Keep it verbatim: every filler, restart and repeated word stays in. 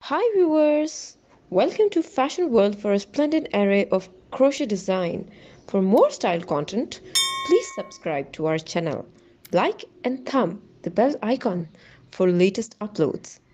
Hi viewers! Welcome to Fashion World for a splendid array of crochet design. For more style content, please subscribe to our channel. Like and thumb the bell icon for latest uploads.